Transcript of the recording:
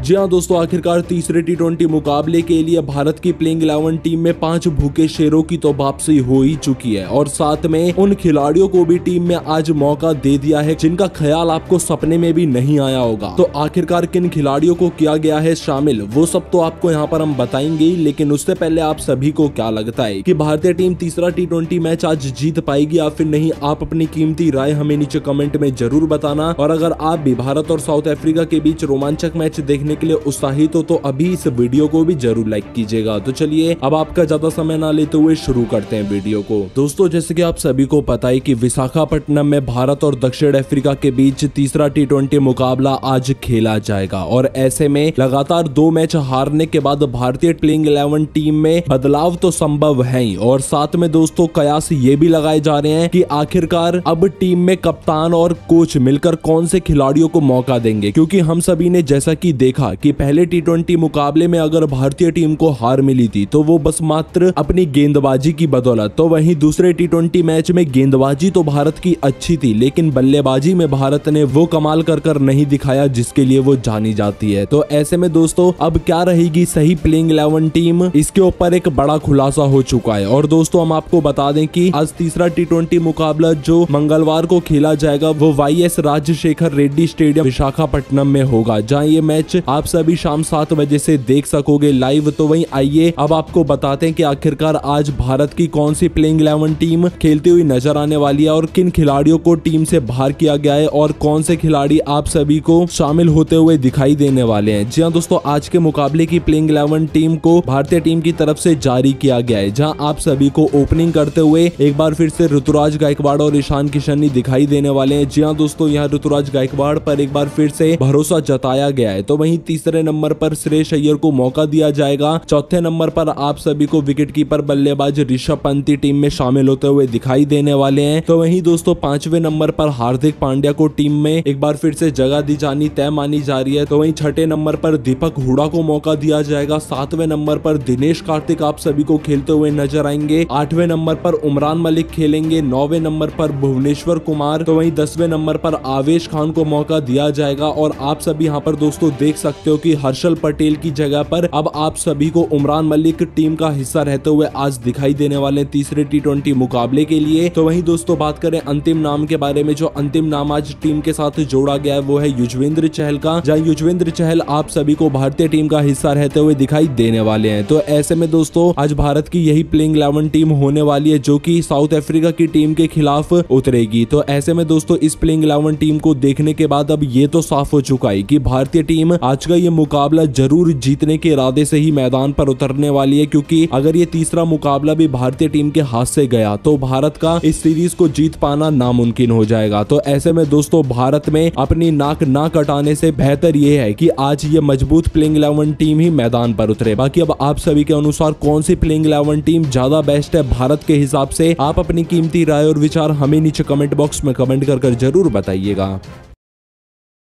जी हाँ दोस्तों, आखिरकार तीसरे टी20 मुकाबले के लिए भारत की प्लेइंग 11 टीम में 5 भूखे शेरों की तो वापसी हो ही चुकी है और साथ में उन खिलाड़ियों को भी टीम में आज मौका दे दिया है जिनका ख्याल आपको सपने में भी नहीं आया होगा। तो आखिरकार किन खिलाड़ियों को किया गया है शामिल, वो सब तो आपको यहाँ पर हम बताएंगे, लेकिन उससे पहले आप सभी को क्या लगता है कि भारतीय टीम तीसरा टी20 मैच आज जीत पाएगी या फिर नहीं? आप अपनी कीमती राय हमें नीचे कमेंट में जरूर बताना। और अगर आप भी भारत और साउथ अफ्रीका के बीच रोमांचक मैच देखने के लिए उत्साहित हो तो अभी इस वीडियो को भी जरूर लाइक कीजिएगा। तो चलिए अब आपका ज्यादा समय ना लेते हुए शुरू करते हैं वीडियो को। दोस्तों, जैसे कि आप सभी को पता है कि विशाखापट्टनम में भारत और दक्षिण अफ्रीका के बीच तीसरा टी20 मुकाबला आज खेला जाएगा और ऐसे में लगातार 2 मैच हारने के बाद भारतीय प्लेइंग 11 टीम में बदलाव तो संभव है ही और साथ में दोस्तों कयास ये भी लगाए जा रहे हैं कि आखिरकार अब टीम में कप्तान और कोच मिलकर कौन से खिलाड़ियों को मौका देंगे, क्योंकि हम सभी ने जैसा कि देखा कि पहले टी20 मुकाबले में अगर भारतीय टीम को हार मिली थी तो वो बस मात्र अपनी गेंदबाजी की बदौलत, तो वहीं दूसरे टी20 मैच में गेंदबाजी तो भारत की अच्छी थी लेकिन बल्लेबाजी में भारत ने वो कमाल कर नहीं दिखाया जिसके लिए वो जानी जाती है। तो ऐसे में दोस्तों अब क्या रहेगी सही प्लेइंग 11 टीम, इसके ऊपर एक बड़ा खुलासा हो चुका है। और दोस्तों हम आपको बता दें कि आज तीसरा टी20 मुकाबला जो मंगलवार को खेला जाएगा वो YS राजशेखर रेड्डी स्टेडियम विशाखापट्टनम में होगा, जहां ये मैच आप सभी शाम 7 बजे से देख सकोगे लाइव। तो वहीं आइए अब आपको बताते हैं कि आखिरकार आज भारत की कौन सी प्लेइंग 11 टीम खेलती हुई नजर आने वाली है और किन खिलाड़ियों को टीम से बाहर किया गया है और कौन से खिलाड़ी आप सभी को शामिल होते हुए दिखाई देने वाले हैं। जी हाँ दोस्तों, आज के मुकाबले की प्लेइंग 11 टीम को भारतीय टीम की तरफ से जारी किया गया है, जहां आप सभी को ओपनिंग करते हुए एक बार फिर से ऋतुराज गायकवाड़ और ईशान किशन दिखाई देने वाले हैं। जी हाँ दोस्तों, यहाँ ऋतुराज गायकवाड़ पर एक बार फिर से भरोसा जताया गया है। तो वहीं तीसरे नंबर पर श्रेयस अय्यर को मौका दिया जाएगा। चौथे नंबर पर आप सभी को विकेटकीपर बल्लेबाज ऋषभ पंत टीम में शामिल होते हुए दिखाई देने वाले हैं। तो वहीं दोस्तों 5वें नंबर पर हार्दिक पांड्या को टीम में एक बार फिर से जगह दी जानी तय मानी जा रही है। तो वहीं 6ठे नंबर पर दीपक हुडा को मौका दिया जाएगा। 7वें नंबर पर दिनेश कार्तिक आप सभी को खेलते हुए नजर आएंगे। 8वें नंबर पर उमरान मलिक खेलेंगे। 9वें नंबर पर भुवनेश्वर कुमार। तो वहीं 10वें नंबर पर आवेश खान को मौका दिया जाएगा। और आप सभी यहाँ पर दोस्तों देख सकते हो कि हर्षल पटेल की जगह पर अब आप सभी को उमरान मलिक टीम का हिस्सा रहते हुए आज दिखाई देने वाले तीसरे टी20 मुकाबले के लिए। तो वहीं दोस्तों बात करें अंतिम नाम के बारे में, जो अंतिम नाम आज टीम के साथ जोड़ा गया है वो है युजवेंद्र चहल का, जहां युजवेंद्र चहल आप सभी को भारतीय टीम का हिस्सा रहते हुए दिखाई देने वाले हैं। तो ऐसे में दोस्तों आज भारत की यही प्लेइंग 11 टीम होने वाली है जो कि साउथ अफ्रीका की टीम के खिलाफ उतरेगी। तो ऐसे में दोस्तों इस प्लेइंग 11 टीम को देखने के बाद अब ये तो साफ हो चुका है कि भारतीय टीम आज का ये मुकाबला जरूर जीतने के इरादे से ही मैदान पर उतरने वाली है, क्योंकि अगर ये तीसरा मुकाबला भी भारतीय टीम के हाथ से गया तो भारत का इस सीरीज को जीत पाना नामुमकिन हो जाएगा। तो ऐसे में दोस्तों भारत में अपनी नाक ना कटाने से बेहतर ये है कि आज ये मजबूत प्लेइंग 11 टीम ही मैदान पर उतरे। बाकी अब आप सभी के अनुसार कौन सी प्लेइंग 11 टीम ज्यादा बेस्ट है भारत के हिसाब से, आप अपनी कीमती राय और विचार हमें नीचे कमेंट बॉक्स में कमेंट कर जरूर बताइएगा।